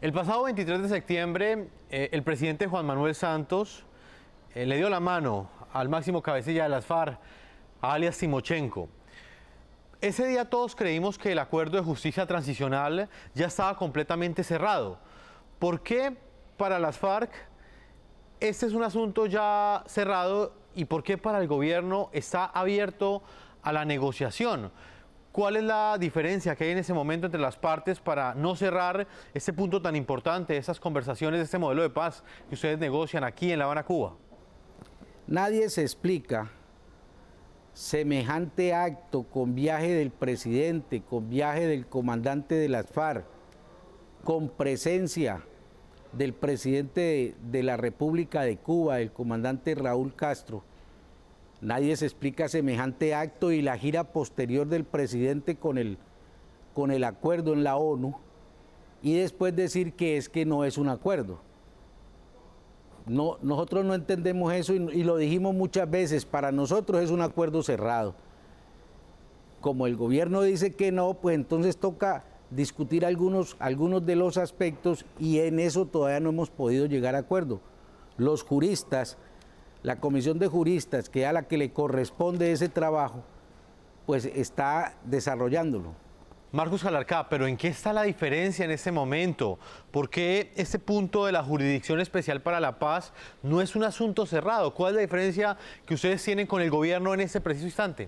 El pasado 23 de septiembre, el presidente Juan Manuel Santos le dio la mano al máximo cabecilla de las FARC, alias Timochenko. Ese día todos creímos que el acuerdo de justicia transicional ya estaba completamente cerrado. ¿Por qué para las FARC este es un asunto ya cerrado y por qué para el gobierno está abierto a la negociación? ¿Cuál es la diferencia que hay en ese momento entre las partes para no cerrar este punto tan importante, esas conversaciones, este modelo de paz que ustedes negocian aquí en La Habana, Cuba? Nadie se explica semejante acto con viaje del presidente, con viaje del comandante de las FARC, con presencia del presidente de la República de Cuba, el comandante Raúl Castro. Nadie se explica semejante acto y la gira posterior del presidente con el acuerdo en la ONU y después decir que es que no es un acuerdo. No, nosotros no entendemos eso y lo dijimos muchas veces, para nosotros es un acuerdo cerrado. Como el gobierno dice que no, pues entonces toca discutir algunos de los aspectos y en eso todavía no hemos podido llegar a acuerdo. Los juristas, la comisión de juristas, que es a la que le corresponde ese trabajo, pues está desarrollándolo. Marcos Calarcá, pero ¿en qué está la diferencia en este momento? ¿Por qué este punto de la Jurisdicción Especial para la Paz no es un asunto cerrado? ¿Cuál es la diferencia que ustedes tienen con el gobierno en este preciso instante?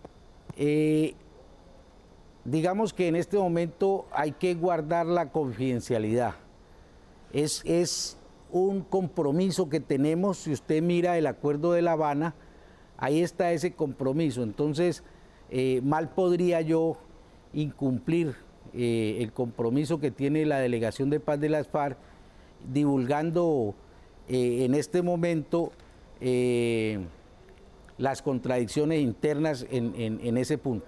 Digamos que en este momento hay que guardar la confidencialidad. Es un compromiso que tenemos. Si usted mira el acuerdo de La Habana, ahí está ese compromiso. Entonces, mal podría yo incumplir el compromiso que tiene la Delegación de Paz de las FARC, divulgando en este momento las contradicciones internas en ese punto.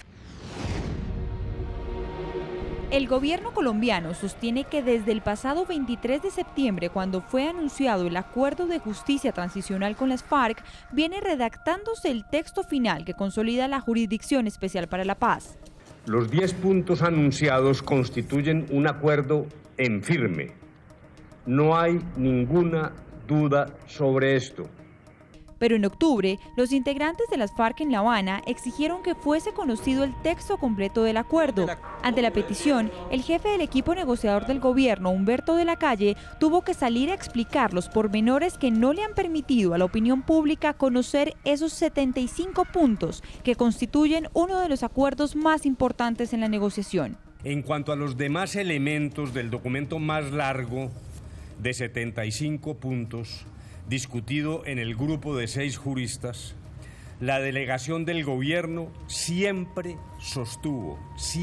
El gobierno colombiano sostiene que desde el pasado 23 de septiembre, cuando fue anunciado el acuerdo de justicia transicional con las FARC, viene redactándose el texto final que consolida la Jurisdicción Especial para la Paz. Los 10 puntos anunciados constituyen un acuerdo en firme. No hay ninguna duda sobre esto. Pero en octubre, los integrantes de las FARC en La Habana exigieron que fuese conocido el texto completo del acuerdo. Ante la petición, el jefe del equipo negociador del gobierno, Humberto de la Calle, tuvo que salir a explicar los pormenores que no le han permitido a la opinión pública conocer esos 75 puntos que constituyen uno de los acuerdos más importantes en la negociación. En cuanto a los demás elementos del documento más largo de 75 puntos, discutido en el grupo de 6 juristas, la delegación del gobierno siempre sostuvo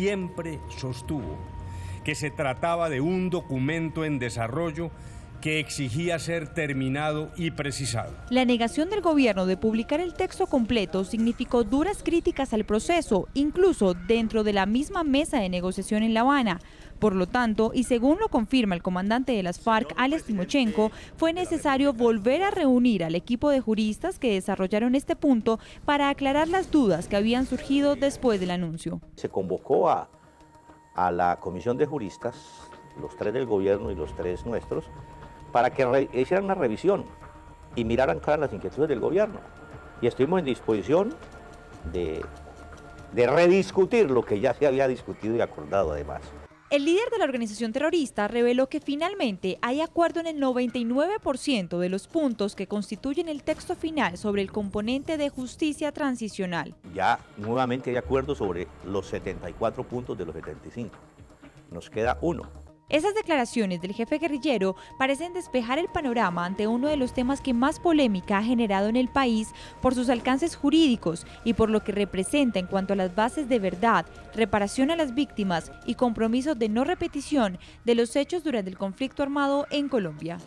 que se trataba de un documento en desarrollo que exigía ser terminado y precisado. La negación del gobierno de publicar el texto completo significó duras críticas al proceso, incluso dentro de la misma mesa de negociación en La Habana. Por lo tanto, y según lo confirma el comandante de las FARC, alias Timochenko, fue necesario volver a reunir al equipo de juristas que desarrollaron este punto para aclarar las dudas que habían surgido después del anuncio. Se convocó a la comisión de juristas, los 3 del gobierno y los 3 nuestros, para que hicieran una revisión y miraran cada las inquietudes del gobierno. Y estuvimos en disposición de rediscutir lo que ya se había discutido y acordado además. El líder de la organización terrorista reveló que finalmente hay acuerdo en el 99% de los puntos que constituyen el texto final sobre el componente de justicia transicional. Ya nuevamente hay acuerdo sobre los 74 puntos de los 75. Nos queda uno. Esas declaraciones del jefe guerrillero parecen despejar el panorama ante uno de los temas que más polémica ha generado en el país por sus alcances jurídicos y por lo que representa en cuanto a las bases de verdad, reparación a las víctimas y compromiso de no repetición de los hechos durante el conflicto armado en Colombia.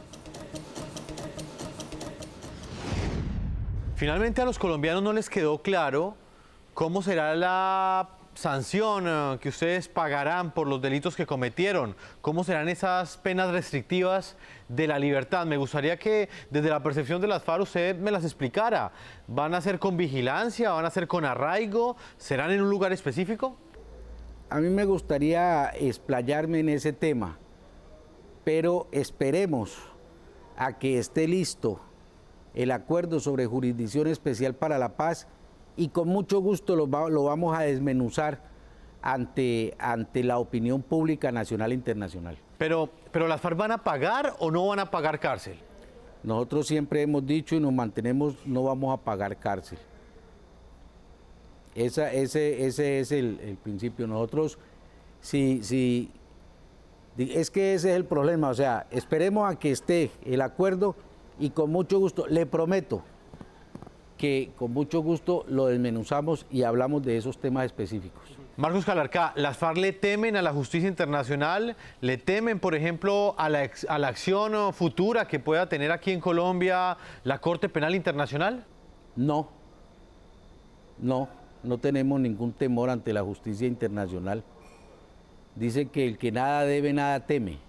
Finalmente a los colombianos no les quedó claro cómo será la sanción que ustedes pagarán por los delitos que cometieron. ¿Cómo serán esas penas restrictivas de la libertad? Me gustaría que desde la percepción de las FARC usted me las explicara. ¿Van a ser con vigilancia? ¿Van a ser con arraigo? ¿Serán en un lugar específico? A mí me gustaría explayarme en ese tema, pero esperemos a que esté listo el acuerdo sobre jurisdicción especial para la paz y con mucho gusto lo vamos a desmenuzar ante la opinión pública nacional e internacional. Pero ¿las FARC van a pagar o no van a pagar cárcel? Nosotros siempre hemos dicho y nos mantenemos, no vamos a pagar cárcel. Ese es el principio. Nosotros, es que ese es el problema, o sea, esperemos a que esté el acuerdo y con mucho gusto, le prometo que con mucho gusto lo desmenuzamos y hablamos de esos temas específicos. Marcos Calarcá, ¿las FARC le temen a la justicia internacional? ¿Le temen, por ejemplo, a la acción futura que pueda tener aquí en Colombia la Corte Penal Internacional? No tenemos ningún temor ante la justicia internacional. Dice que el que nada debe, nada teme.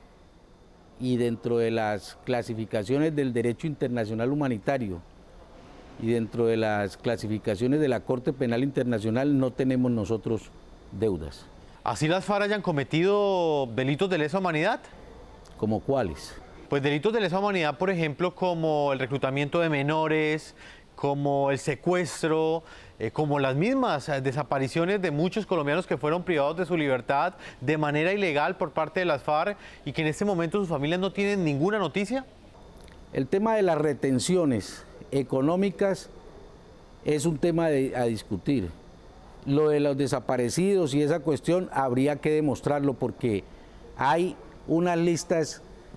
Y dentro de las clasificaciones del derecho internacional humanitario y dentro de las clasificaciones de la Corte Penal Internacional no tenemos nosotros deudas. ¿Así las FARC hayan cometido delitos de lesa humanidad? ¿Cómo cuáles? Pues delitos de lesa humanidad, por ejemplo, como el reclutamiento de menores, como el secuestro, como las mismas desapariciones de muchos colombianos que fueron privados de su libertad de manera ilegal por parte de las FARC y que en este momento sus familias no tienen ninguna noticia. El tema de las retenciones económicas es un tema a discutir. Lo de los desaparecidos y esa cuestión habría que demostrarlo porque hay unas listas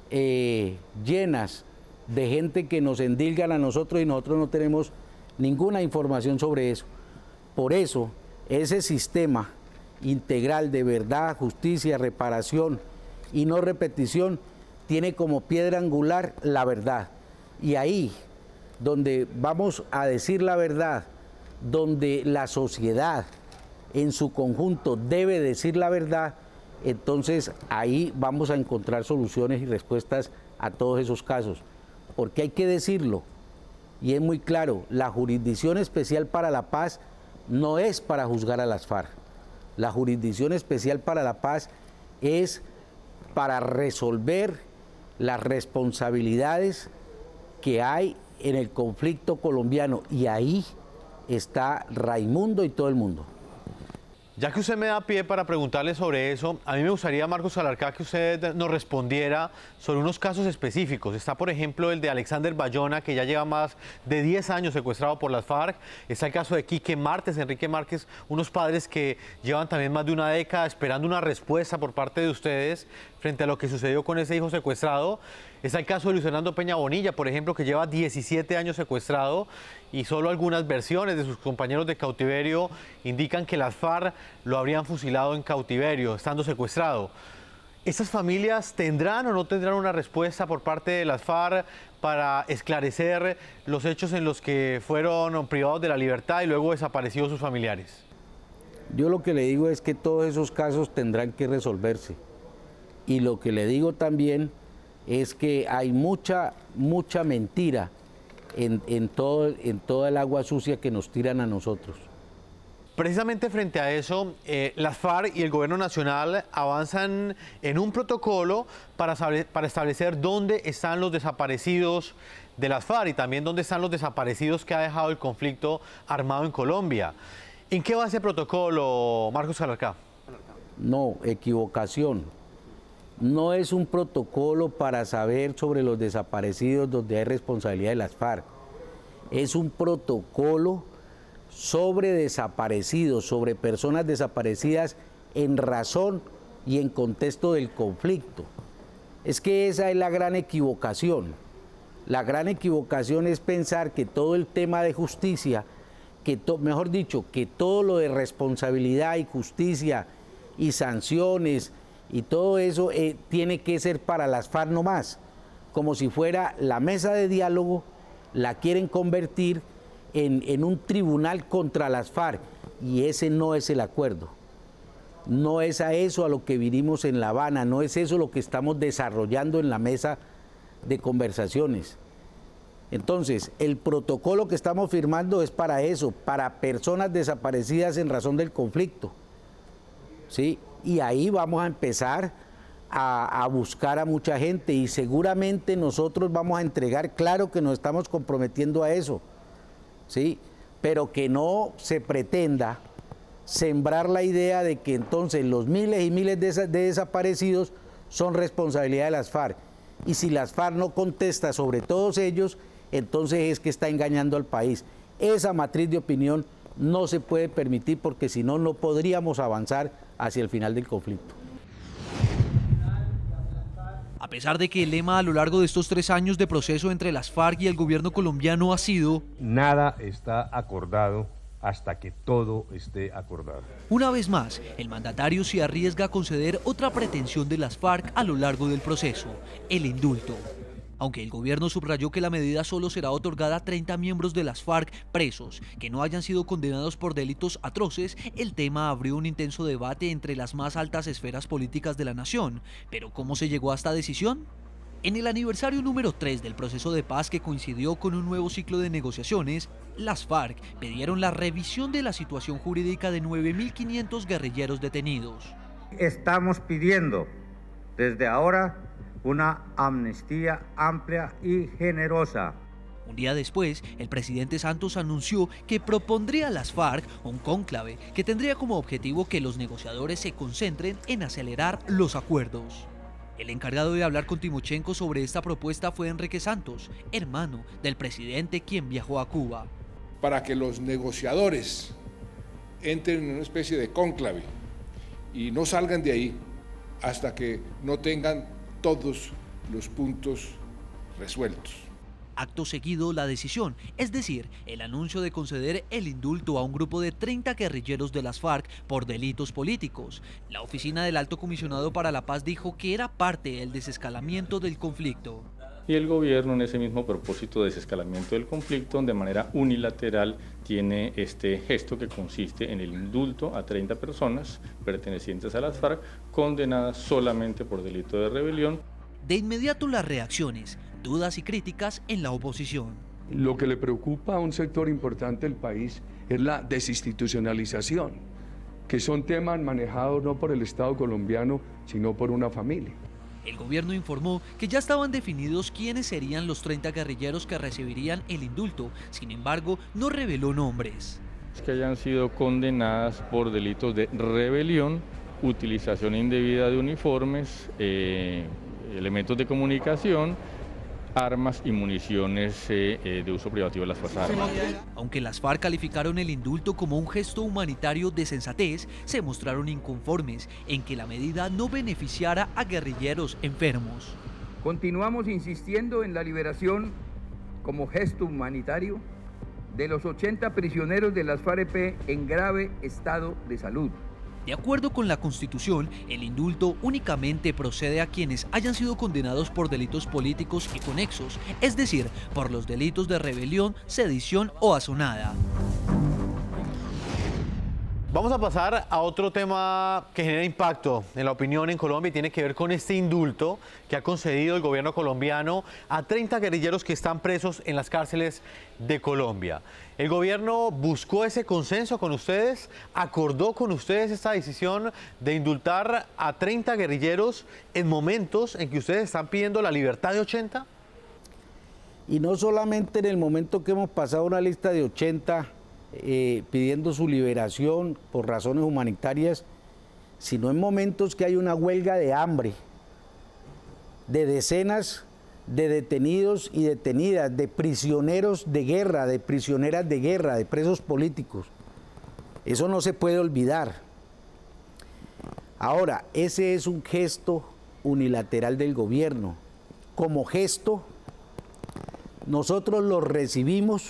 llenas de gente que nos endilgan a nosotros y nosotros no tenemos ninguna información sobre eso. Por eso, ese sistema integral de verdad, justicia, reparación y no repetición tiene como piedra angular la verdad. Y ahí, donde vamos a decir la verdad, donde la sociedad en su conjunto debe decir la verdad, entonces ahí vamos a encontrar soluciones y respuestas a todos esos casos. Porque hay que decirlo, y es muy claro, la Jurisdicción Especial para la Paz no es para juzgar a las FARC. La Jurisdicción Especial para la Paz es para resolver las responsabilidades que hay en el conflicto colombiano, y ahí está Raimundo y todo el mundo. Ya que usted me da pie para preguntarle sobre eso, a mí me gustaría, Marcos Calarcá, que usted nos respondiera sobre unos casos específicos. Está, por ejemplo, el de Alexander Bayona, que ya lleva más de 10 años secuestrado por las FARC. Está el caso de Quique Márquez, Enrique Márquez, unos padres que llevan también más de una década esperando una respuesta por parte de ustedes frente a lo que sucedió con ese hijo secuestrado. Está el caso de Luis Fernando Peña Bonilla, por ejemplo, que lleva 17 años secuestrado y solo algunas versiones de sus compañeros de cautiverio indican que las FARC lo habrían fusilado en cautiverio, estando secuestrado. ¿Estas familias tendrán o no tendrán una respuesta por parte de las FARC para esclarecer los hechos en los que fueron privados de la libertad y luego desaparecidos sus familiares? Yo lo que le digo es que todos esos casos tendrán que resolverse. Y lo que le digo también es que hay mucha mentira en toda el agua sucia que nos tiran a nosotros. Precisamente frente a eso, las FARC y el Gobierno Nacional avanzan en un protocolo para establecer dónde están los desaparecidos de las FARC y también dónde están los desaparecidos que ha dejado el conflicto armado en Colombia. ¿En qué va ese protocolo, Marcos Calarcá? No, equivocación. No es un protocolo para saber sobre los desaparecidos donde hay responsabilidad de las FARC. Es un protocolo sobre desaparecidos, sobre personas desaparecidas en razón y en contexto del conflicto. Es que esa es la gran equivocación. La gran equivocación es pensar que todo el tema de justicia, mejor dicho, que todo lo de responsabilidad y justicia y sanciones y todo eso tiene que ser para las FARC nomás, como si fuera la mesa de diálogo, la quieren convertir en un tribunal contra las FARC, y ese no es el acuerdo. No es a eso a lo que vinimos en La Habana, no es eso lo que estamos desarrollando en la mesa de conversaciones. Entonces, el protocolo que estamos firmando es para eso, para personas desaparecidas en razón del conflicto, ¿sí? Y ahí vamos a empezar a buscar a mucha gente y seguramente nosotros vamos a entregar, claro que nos estamos comprometiendo a eso, ¿sí? Pero que no se pretenda sembrar la idea de que entonces los miles y miles de desaparecidos son responsabilidad de las FARC. Y si las FARC no contesta sobre todos ellos, entonces es que está engañando al país. Esa matriz de opinión no se puede permitir porque si no, no podríamos avanzar hacia el final del conflicto. A pesar de que el lema a lo largo de estos 3 años de proceso entre las FARC y el gobierno colombiano ha sido nada está acordado hasta que todo esté acordado. Una vez más, el mandatario se arriesga a conceder otra pretensión de las FARC a lo largo del proceso, el indulto. Aunque el gobierno subrayó que la medida solo será otorgada a 30 miembros de las FARC presos que no hayan sido condenados por delitos atroces, el tema abrió un intenso debate entre las más altas esferas políticas de la nación. ¿Pero cómo se llegó a esta decisión? En el aniversario número 3 del proceso de paz que coincidió con un nuevo ciclo de negociaciones, las FARC pidieron la revisión de la situación jurídica de 9.500 guerrilleros detenidos. Estamos pidiendo desde ahora una amnistía amplia y generosa. Un día después, el presidente Santos anunció que propondría a las FARC un cónclave que tendría como objetivo que los negociadores se concentren en acelerar los acuerdos. El encargado de hablar con Timochenko sobre esta propuesta fue Enrique Santos, hermano del presidente quien viajó a Cuba. Para que los negociadores entren en una especie de cónclave y no salgan de ahí hasta que no tengan todos los puntos resueltos. Acto seguido, la decisión, es decir, el anuncio de conceder el indulto a un grupo de 30 guerrilleros de las FARC por delitos políticos. La oficina del Alto Comisionado para la Paz dijo que era parte del desescalamiento del conflicto. Y el gobierno, en ese mismo propósito de desescalamiento del conflicto, de manera unilateral tiene este gesto que consiste en el indulto a 30 personas pertenecientes a las FARC condenadas solamente por delito de rebelión. De inmediato las reacciones, dudas y críticas en la oposición. Lo que le preocupa a un sector importante del país es la desinstitucionalización, que son temas manejados no por el Estado colombiano, sino por una familia. El gobierno informó que ya estaban definidos quiénes serían los 30 guerrilleros que recibirían el indulto, sin embargo, no reveló nombres. Que hayan sido condenadas por delitos de rebelión, utilización indebida de uniformes, elementos de comunicación, armas y municiones de uso privativo de las Fuerzas Armadas. Aunque las FARC calificaron el indulto como un gesto humanitario de sensatez, se mostraron inconformes en que la medida no beneficiara a guerrilleros enfermos. Continuamos insistiendo en la liberación como gesto humanitario de los 80 prisioneros de las FARC en grave estado de salud. De acuerdo con la Constitución, el indulto únicamente procede a quienes hayan sido condenados por delitos políticos y conexos, es decir, por los delitos de rebelión, sedición o asonada. Vamos a pasar a otro tema que genera impacto en la opinión en Colombia y tiene que ver con este indulto que ha concedido el gobierno colombiano a 30 guerrilleros que están presos en las cárceles de Colombia. ¿El gobierno buscó ese consenso con ustedes? ¿Acordó con ustedes esta decisión de indultar a 30 guerrilleros en momentos en que ustedes están pidiendo la libertad de 80? Y no solamente en el momento que hemos pasado una lista de 80 pidiendo su liberación por razones humanitarias, sino en momentos que hay una huelga de hambre de decenas de detenidos y detenidas, de prisioneros de guerra, de prisioneras de guerra, de presos políticos. Eso no se puede olvidar. Ahora, ese es un gesto unilateral del gobierno. Como gesto, nosotros lo recibimos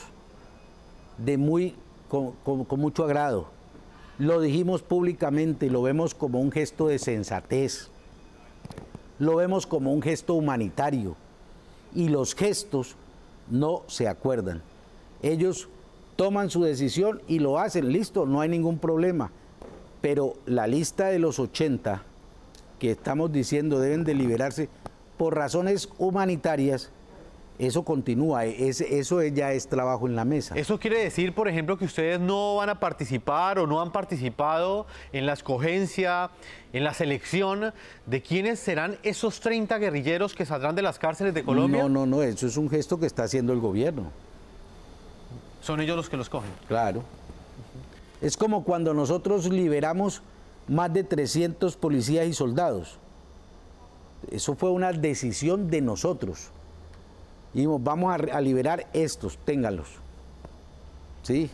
con mucho agrado. Lo dijimos públicamente, lo vemos como un gesto de sensatez, lo vemos como un gesto humanitario y los gestos no se acuerdan. Ellos toman su decisión y lo hacen, listo, no hay ningún problema, pero la lista de los 80 que estamos diciendo deben de liberarse por razones humanitarias, Eso continúa, eso ya es trabajo en la mesa. ¿Eso quiere decir, por ejemplo, que ustedes no van a participar o no han participado en la escogencia, en la selección de quiénes serán esos 30 guerrilleros que saldrán de las cárceles de Colombia? No, eso es un gesto que está haciendo el gobierno. ¿Son ellos los que los cogen? Claro. Es como cuando nosotros liberamos más de 300 policías y soldados. Eso fue una decisión de nosotros. Y dijimos, vamos a liberar estos, ténganlos. ¿Sí?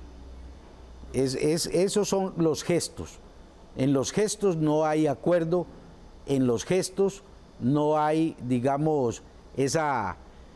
Esos son los gestos. En los gestos no hay acuerdo, en los gestos no hay, digamos, esa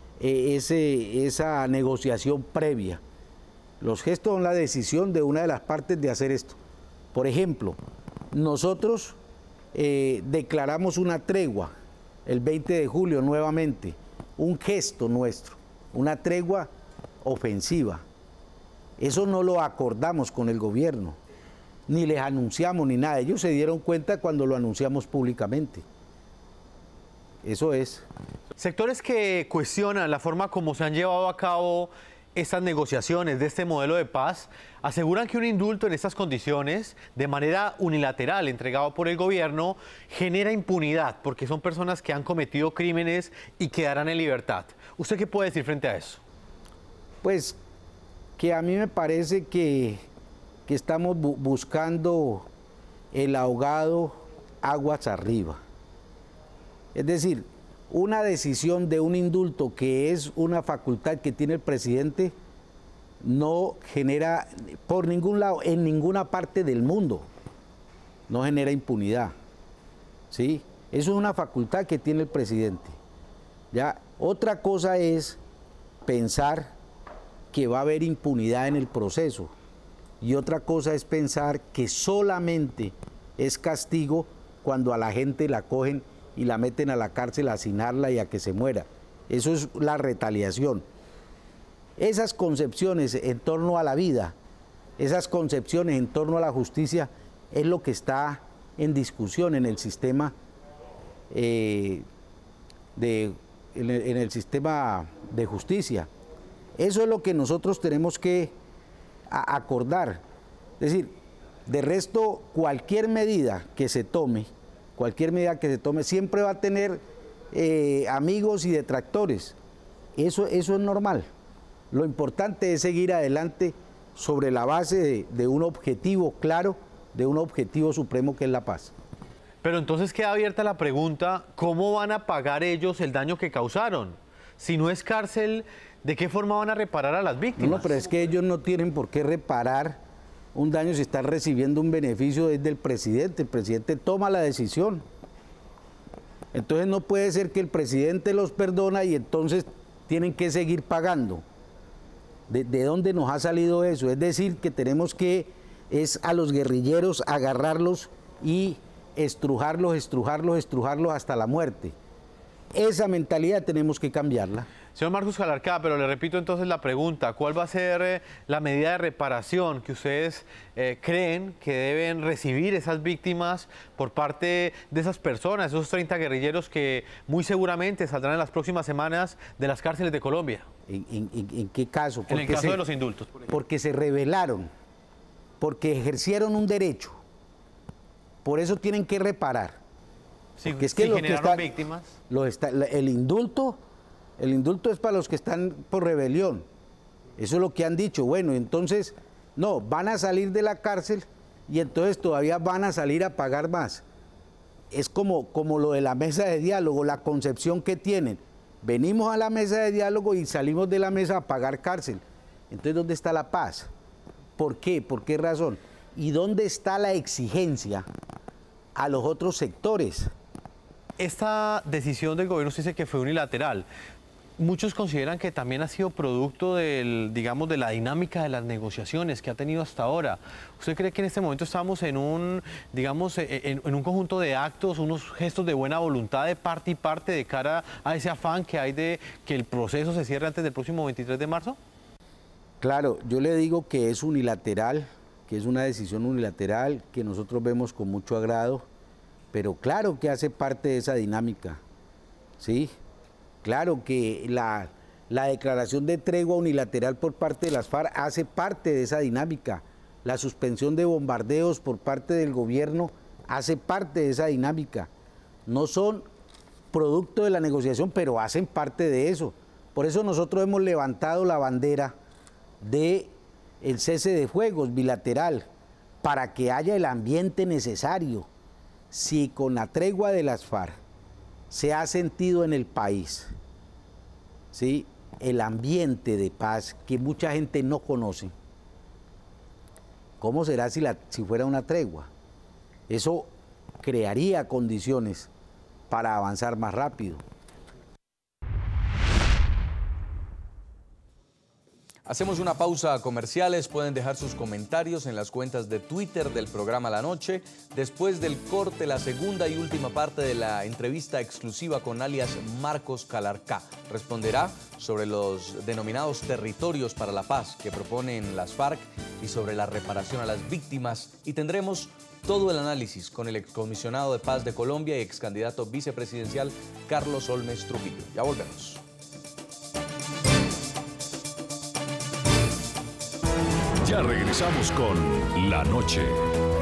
negociación previa. Los gestos son la decisión de una de las partes de hacer esto. Por ejemplo, nosotros declaramos una tregua el 20 de julio nuevamente, un gesto nuestro, una tregua ofensiva. Eso no lo acordamos con el gobierno, ni les anunciamos ni nada. Ellos se dieron cuenta cuando lo anunciamos públicamente. Eso es. Sectores que cuestionan la forma como se han llevado a cabo estas negociaciones de este modelo de paz aseguran que un indulto en estas condiciones, de manera unilateral, entregado por el gobierno, genera impunidad, porque son personas que han cometido crímenes y quedarán en libertad. ¿Usted qué puede decir frente a eso? Pues que a mí me parece que estamos buscando el ahogado aguas arriba. Es decir, una decisión de un indulto que es una facultad que tiene el presidente no genera por ningún lado, en ninguna parte del mundo, no genera impunidad. ¿Sí? Eso es una facultad que tiene el presidente. ¿Ya? Otra cosa es pensar que va a haber impunidad en el proceso y otra cosa es pensar que solamente es castigo cuando a la gente la cogen y la meten a la cárcel a hacinarla y a que se muera. Eso es la retaliación. Esas concepciones en torno a la vida, esas concepciones en torno a la justicia, es lo que está en discusión en el sistema en el sistema de justicia. Eso es lo que nosotros tenemos que acordar. Es decir, de resto, cualquier medida que se tome siempre va a tener amigos y detractores. Eso es normal. Lo importante es seguir adelante sobre la base de un objetivo claro, de un objetivo supremo que es la paz. Pero entonces queda abierta la pregunta, ¿cómo van a pagar ellos el daño que causaron? Si no es cárcel, ¿de qué forma van a reparar a las víctimas? No, pero es que ellos no tienen por qué reparar un daño si están recibiendo un beneficio desde el presidente. El presidente toma la decisión. Entonces no puede ser que el presidente los perdona y entonces tienen que seguir pagando. ¿De dónde nos ha salido eso? Es decir, que tenemos que a los guerrilleros agarrarlos y estrujarlos hasta la muerte. Esa mentalidad tenemos que cambiarla. Señor Marcos Calarcá, pero le repito entonces la pregunta, ¿cuál va a ser la medida de reparación que ustedes creen que deben recibir esas víctimas por parte de esas personas, esos 30 guerrilleros que muy seguramente saldrán en las próximas semanas de las cárceles de Colombia? ¿En qué caso? En el caso de los indultos. Porque se rebelaron, porque ejercieron un derecho, por eso tienen que reparar. Sí, es que generaron víctimas. El indulto es para los que están por rebelión. Eso es lo que han dicho. Bueno, entonces, no, van a salir de la cárcel y entonces todavía van a salir a pagar más. Es como lo de la mesa de diálogo, la concepción que tienen. Venimos a la mesa de diálogo y salimos de la mesa a pagar cárcel. Entonces, ¿dónde está la paz? ¿Por qué? ¿Por qué razón? ¿Y dónde está la exigencia a los otros sectores? Esta decisión del gobierno se dice que fue unilateral. Muchos consideran que también ha sido producto de la dinámica de las negociaciones que ha tenido hasta ahora. ¿Usted cree que en este momento estamos en un conjunto de actos, unos gestos de buena voluntad de parte y parte de cara a ese afán que hay de que el proceso se cierre antes del próximo 23 de marzo? Claro, yo le digo que es unilateral, que es una decisión unilateral que nosotros vemos con mucho agrado, pero claro que hace parte de esa dinámica, ¿sí? Claro que la declaración de tregua unilateral por parte de las FARC hace parte de esa dinámica. La suspensión de bombardeos por parte del gobierno hace parte de esa dinámica. No son producto de la negociación, pero hacen parte de eso. Por eso nosotros hemos levantado la bandera del cese de fuegos bilateral, para que haya el ambiente necesario. Si con la tregua de las FARC se ha sentido en el país, ¿sí?, el ambiente de paz que mucha gente no conoce, ¿cómo será si fuera una tregua? Eso crearía condiciones para avanzar más rápido. Hacemos una pausa a comerciales, pueden dejar sus comentarios en las cuentas de Twitter del programa La Noche. Después del corte, la segunda y última parte de la entrevista exclusiva con alias Marcos Calarcá. Responderá sobre los denominados territorios para la paz que proponen las FARC y sobre la reparación a las víctimas. Y tendremos todo el análisis con el excomisionado de Paz de Colombia y excandidato vicepresidencial Carlos Olmes Trujillo. Ya volvemos. Ya regresamos con La Noche.